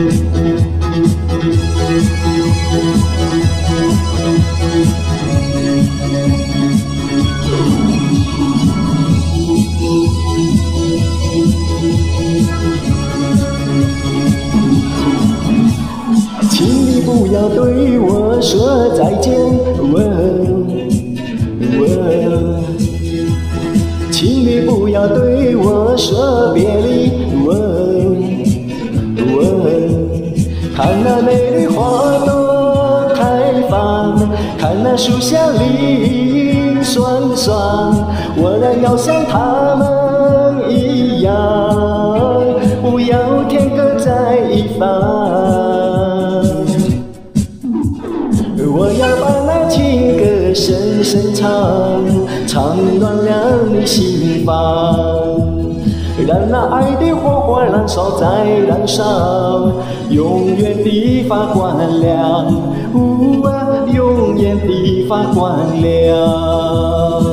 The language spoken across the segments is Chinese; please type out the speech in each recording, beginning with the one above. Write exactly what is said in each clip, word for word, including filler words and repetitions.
请你不要对我说再见，请你不要对我说别离，看那美丽花朵开放，看那树下铃酸酸，我俩要像他们一样，不要天各在一方。我要把那情歌声声唱，唱暖了你心房，让那爱的火花燃烧再燃烧，永远地发光亮，呜啊，永远地发光亮。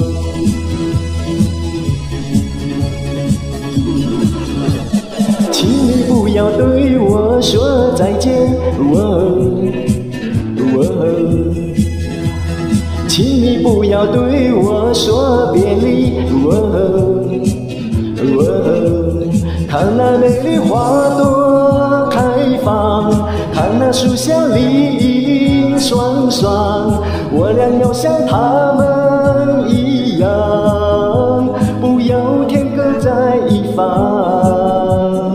请你不要对我说再见，请你不要对我说别离，看那美丽花朵开放，看那树下铃酸酸，我俩要像他们一样，不要天各在一方。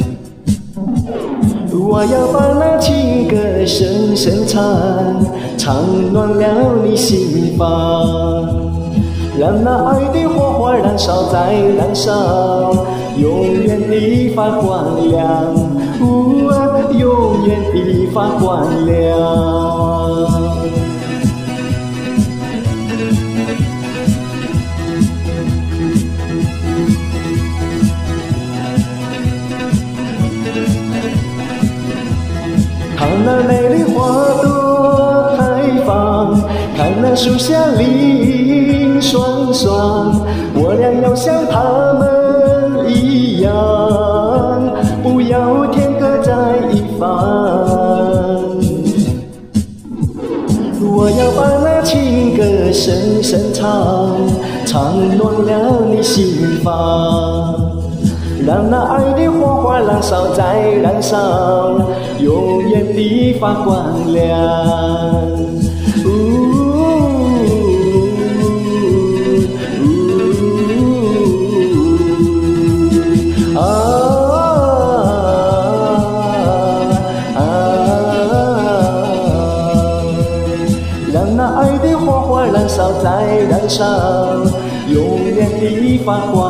我要把那情歌声声唱，唱暖了你心房，让那爱的火花燃烧再燃烧，永远地发光亮，呜啊，永远地发光亮。看那美丽花朵开放，看那树下铃酸酸，我俩要像他们一样，不要天各在一方。我要把那情歌声声唱，唱暖了你心房，让那爱的火花燃烧再燃烧，永远地发光亮。啊啊啊！让那爱的火花燃烧再燃烧，永远地发光。